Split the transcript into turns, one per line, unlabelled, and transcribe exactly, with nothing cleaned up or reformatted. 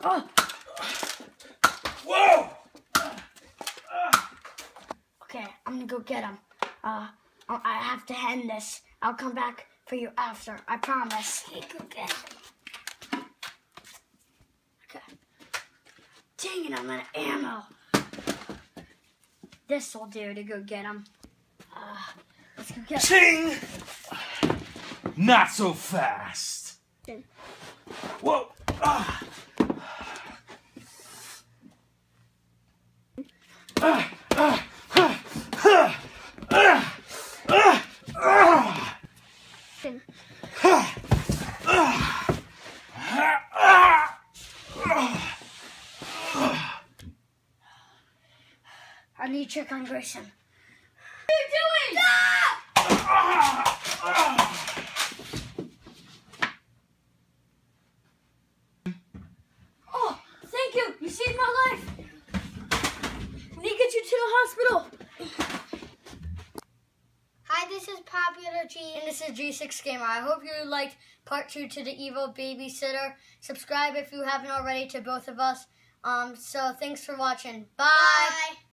Oh.
Whoa!
Okay, I'm gonna go get him. Uh, I have to end this. I'll come back for you after. I promise. Hey, go get him. Okay. Dang it, I'm out of ammo. This'll do to go get him. Uh, let's go get him.
Ching! Not so fast. Whoa! Ah. Ah, ah, ah, ah, ah, ah, ah.
I need to check on Grayson.
What are you doing?
Oh, thank you. You saved my life. We need to get you to the hospital.
Hi, this is Popular G.
And this is G six Gamer. I hope you liked part two to the evil babysitter. Subscribe if you haven't already to both of us. Um, so thanks for watching. Bye.
Bye.